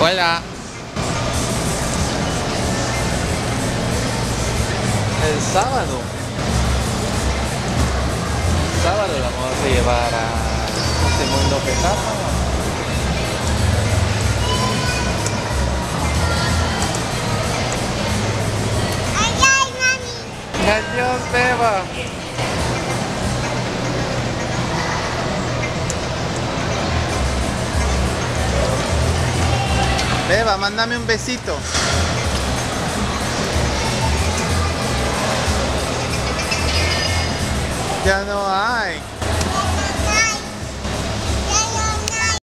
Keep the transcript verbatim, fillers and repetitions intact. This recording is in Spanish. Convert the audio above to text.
Hola. El sábado. El sábado la vamos a llevar a este mundo pesado. Adiós, Beba. Beba, mándame un besito. Ya no hay.